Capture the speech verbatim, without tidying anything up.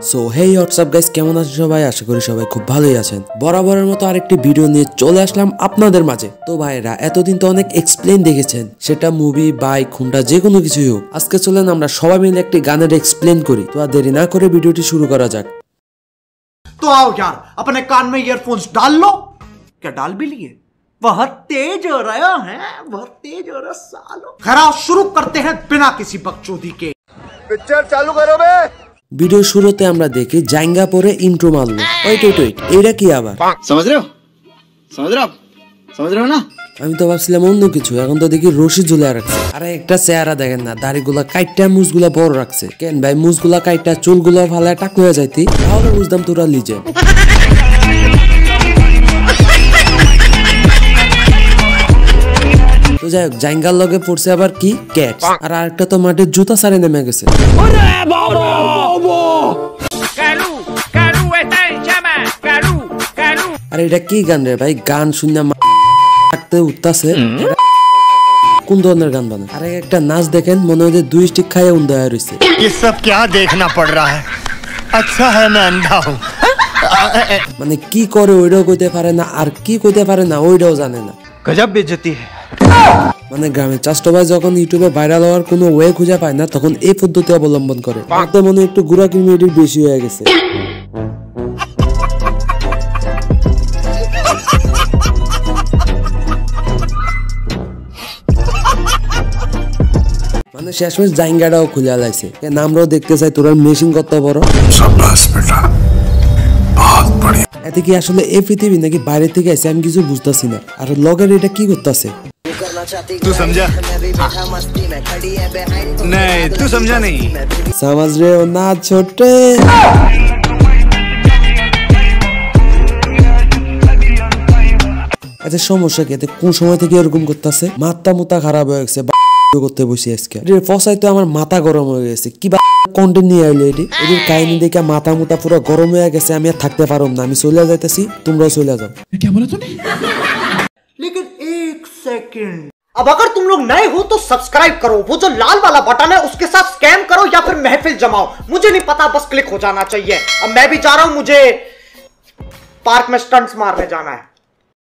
So hey WhatsApp guys, কেমন আছেন সবাই? আশা করি সবাই খুব ভালোই আছেন। বরাবরের মতো আরেকটি ভিডিও নিয়ে চলে আসলাম আপনাদের মাঝে। তো ভাইরা, এতদিন তো অনেক এক্সপ্লেন দেখেছেন, সেটা মুভি, বাইক, হুন্ডা, যে কোনো কিছুই হোক। আজকে চলেন আমরা সবাই মিলে একটি গানের এক্সপ্লেন করি। তো আর দেরি না করে ভিডিওটি শুরু করা যাক। तो आओ यार, अपने कान में ईयरफोन्स डाल लो। क्या डाल भी लिए? बहुत तेज हो रहा है, बहुत तेज हो रहा सालो। खैर, शुरू करते हैं बिना किसी बकचोदी के। पिक्चर चालू करो बे। ভিডিও শুরুতে আমরা দেখি জাঙ্গা পরে ইন্ট্রো মারলো। ওয়েট ওয়েট ওয়েট, এইটা কি আবার? समझ रहे हो? समझ रहे हो? समझ रहे हो ना? আমি তো ভাবছিলাম অন্য কিছু, এখন তো দেখি রশি ঝুলে রাখছে। আরে একটা চেহারা দেখেন না, দাড়িগুলা কাইটা মুছগুলা বড় রাখছে কেন ভাই? মুছগুলা কাইটা চুলগুলা ফালায় টাক হয়ে যাইতি, তাহলে বুঝতাম তোরা লিজে। তো যাই হোক, জাঙ্গার লগে পড়ছে আবার কি ক্যাট, আর আরেকটা তো মাটির জুতা সারে নেমে গেছে। আর এটা কি গান রে ভাই? গান শুনে থাকতে উঠতাছে। কোন ধরনের গান বানায়? আর একটা নাচ দেখেন, মনে হয় যে দুই স্টিক খাইয়া উন্দা হয়ে রইছে। ये सब क्या देखना पड़ रहा है? अच्छा है मैं अंधा हूँ। মানে কি করে ওইটাও কইতে পারে না, আর কি কইতে পারে না ওইটাও জানে না। गजब बेइज्जती है। মানে গ্রামে চাষটো ভাই যখন ইউটিউবে ভাইরাল হওয়ার কোনো ওয়ে খুঁজে পায় না, তখন এই পদ্ধতি অবলম্বন করে। তাতে মনে একটু গুড়া কিমিডির বেশি হয়ে গেছে। মানে শেষমেশ জাইঙ্গাটাও খুলে লাইছে। আমরাও দেখতে চাই তোর মেশিন কত বড়। এতে কি আসলে এই পৃথিবী নাকি বাইরে থেকে আসে আমি কিছু বুঝতেছি না। আর লগের এটা কি করতেছে? तू समझा? नहीं, तू समझा नहीं। समझ रहे हो ना छोटे? আচ্ছা, সমস্যা কি? এতে কোন সময় থেকে এরকম করতেছে? মাথা মুতা খারাপ হয়ে গেছে, করতে বসে আজকে ফসাই তো আমার মাথা গরম হয়ে গেছে। কি বা কন্টেন্ট নিয়ে আইলো এটি? এটির কাহিনী দেখে মাথা মুতা পুরো গরম হয়ে গেছে। আমি আর থাকতে পারব না, আমি চলে যাইতেছি, তোমরাও চলে যাও। क्या बोला तूने? लेकिन एक सेकंड, अब अगर तुम लोग नए हो तो सब्सक्राइब करो, वो जो लाल वाला बटन है उसके साथ स्कैम करो या फिर महफिल जमाओ, मुझे नहीं पता, बस क्लिक हो जाना चाहिए। अब मैं भी जा रहा हूं, मुझे पार्क में स्टंट्स मारने जाना है।